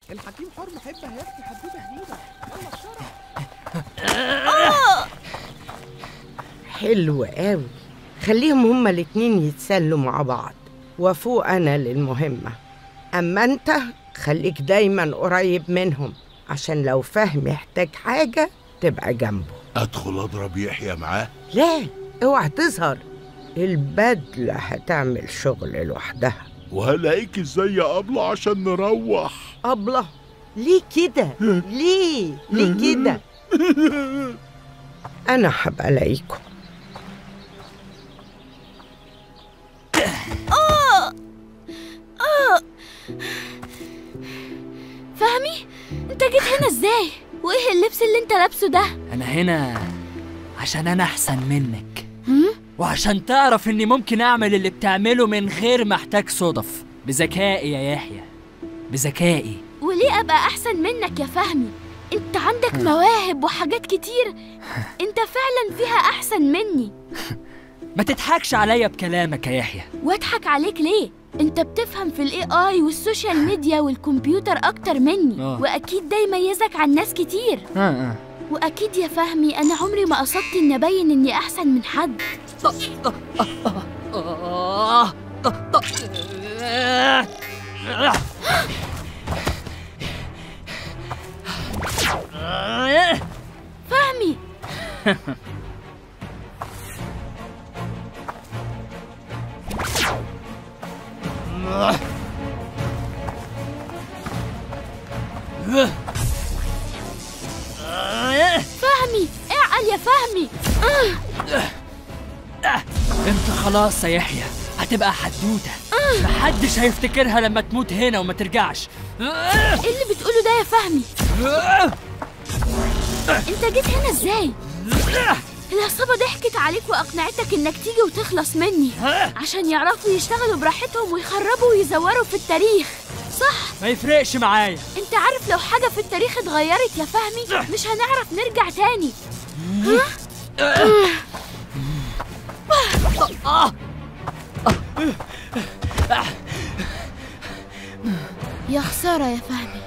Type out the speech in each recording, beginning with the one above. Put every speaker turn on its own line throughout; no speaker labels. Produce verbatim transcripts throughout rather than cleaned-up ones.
الحكيم حور محب هيحكي حدوته جديدة. يلا بسرعة.
حلو قوي، خليهم هما الاتنين يتسلوا مع بعض وفوق أنا للمهمة. أما أنت خليك دايما قريب منهم عشان لو فهم يحتاج حاجة تبقى جنبه.
أدخل أضرب يحيى معاه؟
لا، اوعى تظهر، البدلة هتعمل شغل لوحدها.
وهلاقيك ازاي يا أبلة عشان نروح؟
أبلة؟ ليه كده؟ ليه؟ ليه كده؟ أنا هبقى ألاقيكم.
آه آه فهمي، أنت جيت هنا إزاي؟ وإيه اللبس اللي أنت لابسه ده؟
أنا هنا عشان أنا أحسن منك، وعشان تعرف إني ممكن أعمل اللي بتعمله من غير ما أحتاج صدف، بذكائي يا يحيى، بذكائي.
وليه أبقى أحسن منك يا فهمي؟ أنت عندك مواهب وحاجات كتير، أنت فعلا فيها أحسن مني.
ما تضحكش عليا بكلامك يا يحيى.
واضحك عليك ليه؟ أنت بتفهم في الاي اي والسوشيال ميديا والكمبيوتر أكتر مني. أوه. وأكيد ده يميزك عن ناس كتير. أه. وأكيد يا فهمي أنا عمري ما قصدت إني أبين إني أحسن من حد. فهمي. فهمي، اعقل يا فهمي.
انت خلاص يا يحيى هتبقى حدوته، محدش هيفتكرها لما تموت هنا وما ترجعش.
ايه اللي بتقوله ده يا فهمي؟ انت جيت هنا ازاي؟ العصابة ضحكت عليك واقنعتك انك تيجي وتخلص مني عشان يعرفوا يشتغلوا براحتهم ويخربوا ويزوروا في التاريخ، صح؟
ما يفرقش معايا.
انت عارف لو حاجة في التاريخ اتغيرت يا فهمي مش هنعرف نرجع تاني. ها؟ يا خسارة يا فهمي.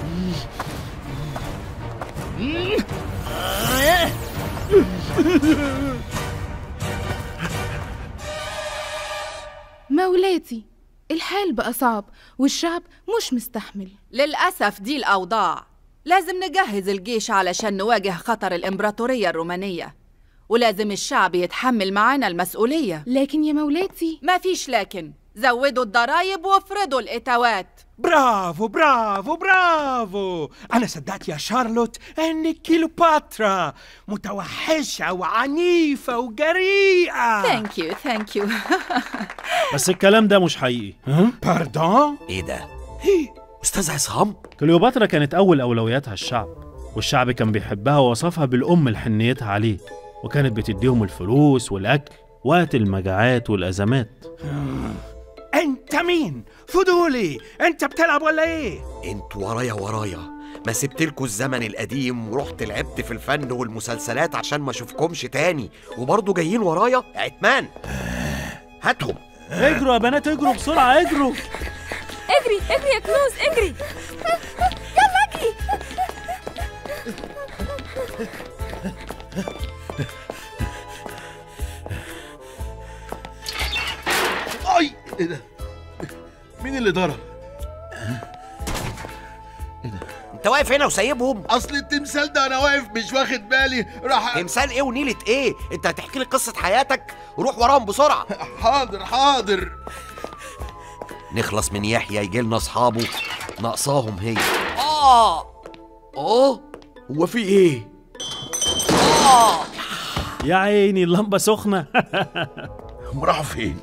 مولاتي، الحال بقى صعب والشعب مش مستحمل.
للأسف دي الأوضاع، لازم نجهز الجيش علشان نواجه خطر الإمبراطورية الرومانية، ولازم الشعب يتحمل معانا المسؤولية.
لكن يا مولاتي
ما فيش لكن، زودوا الضرايب وافرضوا الإتاوات.
برافو برافو برافو، أنا صدقت يا شارلوت إنك كيلوباترا متوحشة وعنيفة وجريئة.
ثانك يو ثانك يو.
بس الكلام ده مش حقيقي.
باردون؟
إيه ده؟ أستاذ عصام؟
كليوباترا كانت أول أولوياتها الشعب، والشعب كان بيحبها ووصفها بالأم لحنيتها عليه، وكانت بتديهم الفلوس والأكل وقت المجاعات والأزمات.
أنت مين؟ فضولي، أنت بتلعب ولا إيه؟
أنتوا ورايا ورايا، ما سبتلكوا الزمن القديم ورحت لعبت في الفن والمسلسلات عشان ما أشوفكمش تاني، وبرضه جايين ورايا؟ عتمان هاتهم.
اجروا يا بنات، اجروا بسرعة، اجروا.
اجري اجري يا كنوز اجري. يلا اجري.
اي ايه ده؟ مين اللي ضرب؟
ايه ده؟ انت واقف هنا وسايبهم؟
اصل التمثال ده انا واقف مش واخد بالي، راح.
تمثال ايه ونيلة ايه؟ انت هتحكي لي قصة حياتك؟ روح وراهم بسرعة.
حاضر حاضر.
نخلص من يحيى يجي لنا اصحابه ناقصاهم هي. اه اه هو في ايه؟
اه يا عيني اللمبة سخنة.
هم راحوا فين؟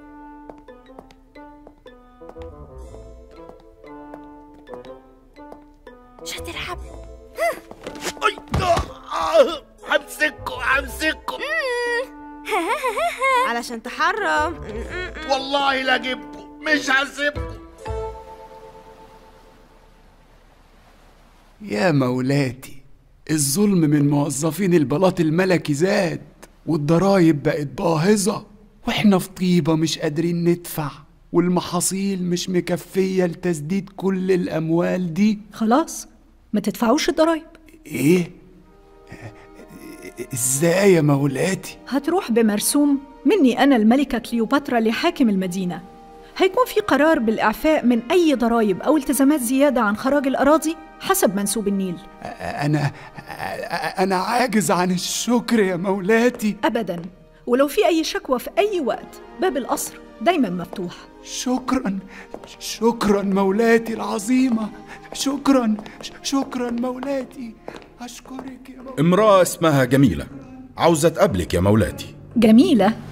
مش هتلعب.
همسكوا همسكوا
علشان تحرم.
والله لا اجيبكم، مش هسيبكم.
يا مولاتي، الظلم من موظفين البلاط الملكي زاد، والضرايب بقت باهظة، واحنا في طيبة مش قادرين ندفع. والمحاصيل مش مكفية لتسديد كل الأموال دي.
خلاص ما تدفعوش الضرايب.
إيه؟ إزاي يا مولاتي؟
هتروح بمرسوم مني أنا الملكة كليوباترا لحاكم المدينة. هيكون في قرار بالإعفاء من أي ضرايب أو التزامات زيادة عن خراج الأراضي حسب منسوب النيل.
أنا أنا عاجز عن الشكر يا مولاتي.
أبداً، ولو في أي شكوى في أي وقت باب القصر دايماً مفتوح.
شكراً شكراً مولاتي العظيمة. شكراً شكراً مولاتي. أشكرك يا مولاتي.
امرأة اسمها جميلة عاوزة تقابلك يا مولاتي.
جميلة؟